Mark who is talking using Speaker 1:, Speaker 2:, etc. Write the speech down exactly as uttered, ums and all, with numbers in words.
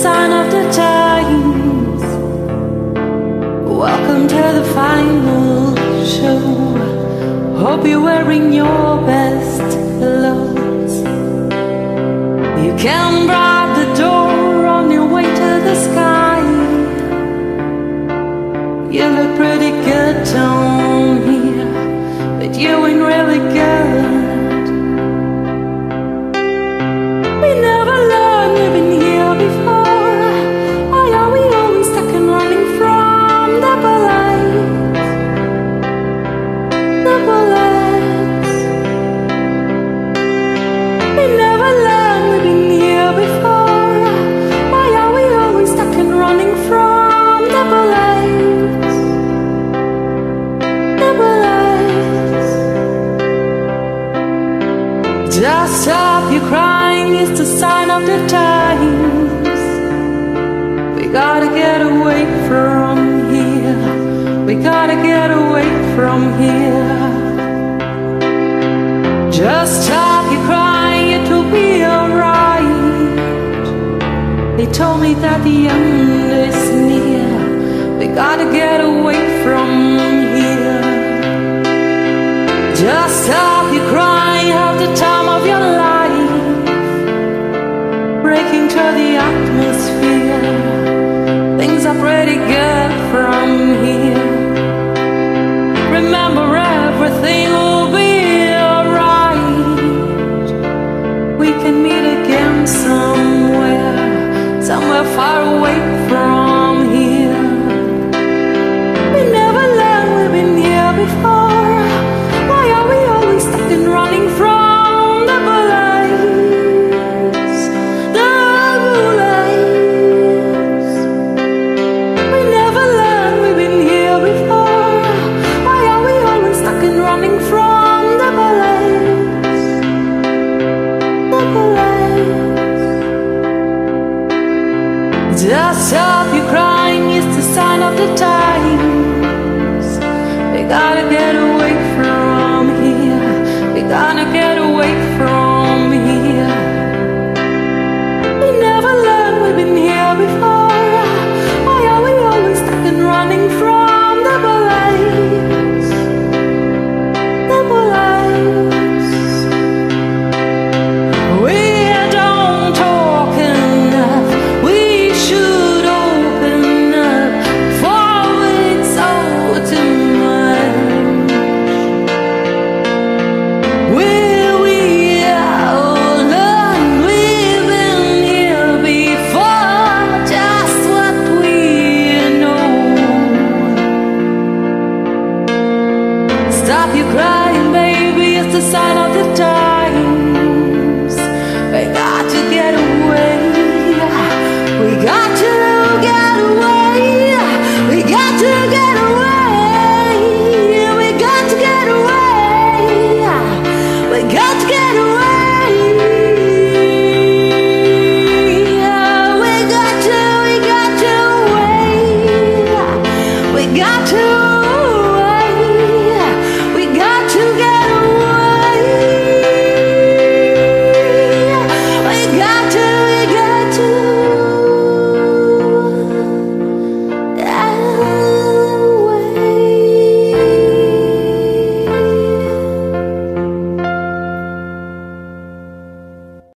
Speaker 1: sign of the times. Welcome to the final show. Hope you're wearing your best clothes. You can bribe the door on your way to the sky. You look pretty good down here, but you ain't really good. We never learned, we've been here before. Why are we always stuck and running from the bullets? The bullets. We never learned, we've been here before. Why are we always stuck and running from the bullets? The bullets. Just stop your crying, it's the sign of the times. We gotta get away from here. We gotta get away from here. Just stop your crying, it will be alright. They told me that the end is near. We gotta get away from here. Just stop your crying, have the time of your life. Breaking through the atmosphere. Things are pretty good from here. Remember, everything will be alright. We can meet again somewhere, somewhere far away from here. We never learned, we've been here before. Why are we always stuck and running from the bullets? The bullets. We never learned, we've been here before. Why are we always stuck and running from the bullets? The bullets. Just stop your crying, it's the sign of the times. We gotta get away from here. We gotta get away from here. We never learned, we've been here before. Why are we always stuck and running from the bullets? The bullets. We don't talk enough. We should open up before it's all too much. Will we all learn? We've been here before, just what we know. Stop your crying, baby, it's the sign of the times.